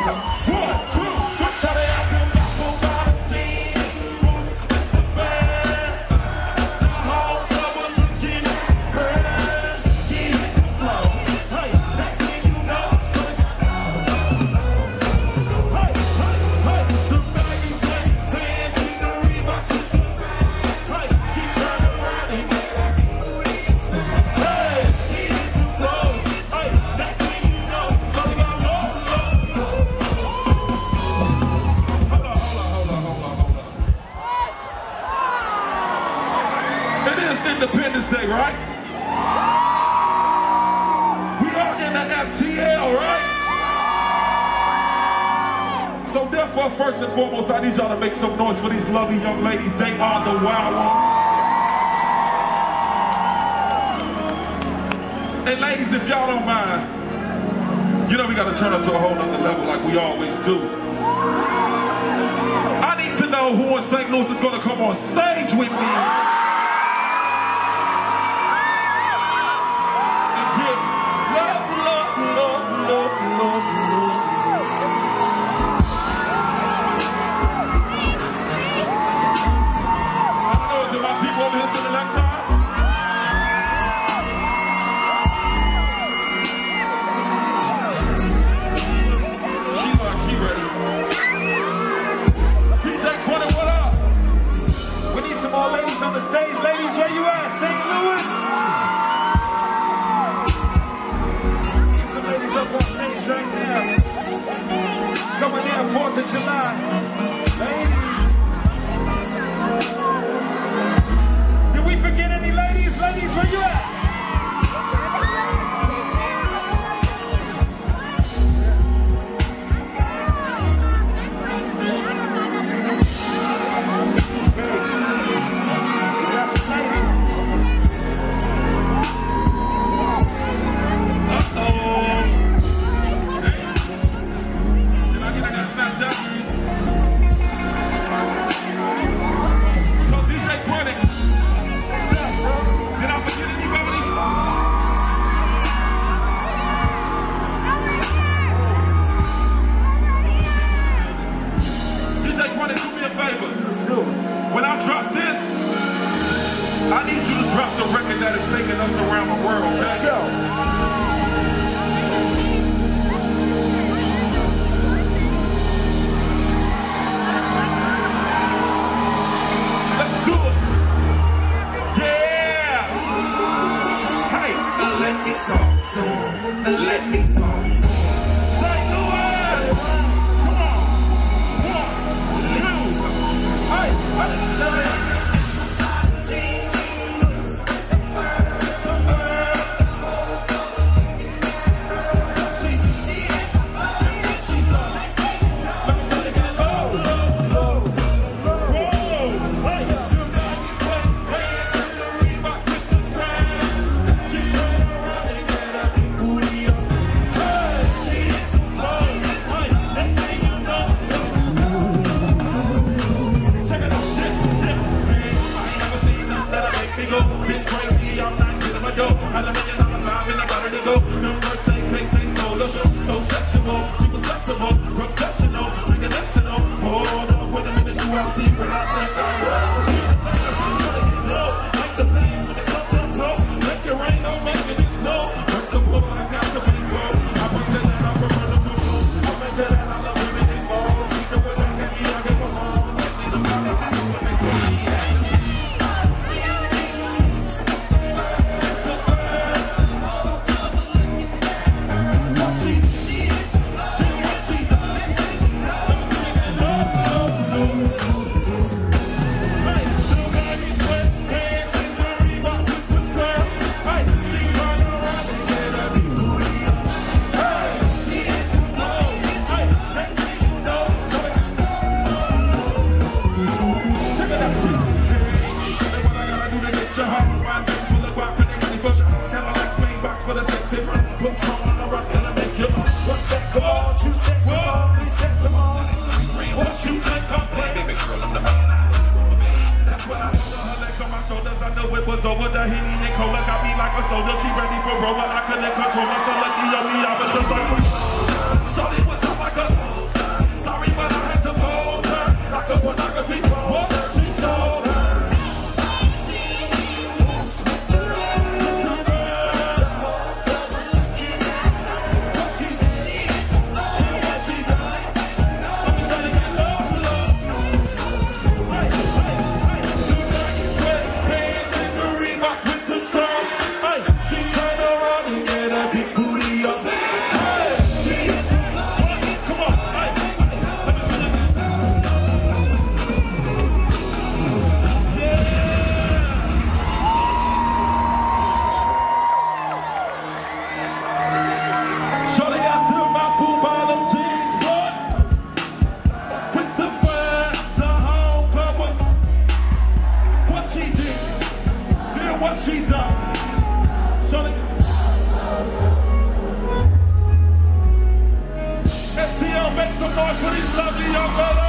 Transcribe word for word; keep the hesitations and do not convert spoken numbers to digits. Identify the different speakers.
Speaker 1: Independence Day, right? We are in the S T L, right? So therefore, first and foremost, I need y'all to make some noise for these lovely young ladies. They are the wild ones. And ladies, if y'all don't mind, you know we gotta turn up to a whole nother level like we always do. I need to know who in Saint Louis is gonna come on stage with me.
Speaker 2: fourth of July. Ladies. Did we forget any ladies? Ladies, where you at?
Speaker 1: When I drop this, I need you to drop the record that is taking us around the world, okay?
Speaker 2: Let's go.
Speaker 1: Let's do it. Yeah. Hey, let me talk to him. Let me talk to him. Saint Louis. Come on. One, two. Hey, hey. Over the Henny and Cola got me like a soldier. She ready for roll, but I couldn't control her. So lucky on me, I was just like, shorty, what's up, like a
Speaker 2: on, make some noise for these lovely young ladies.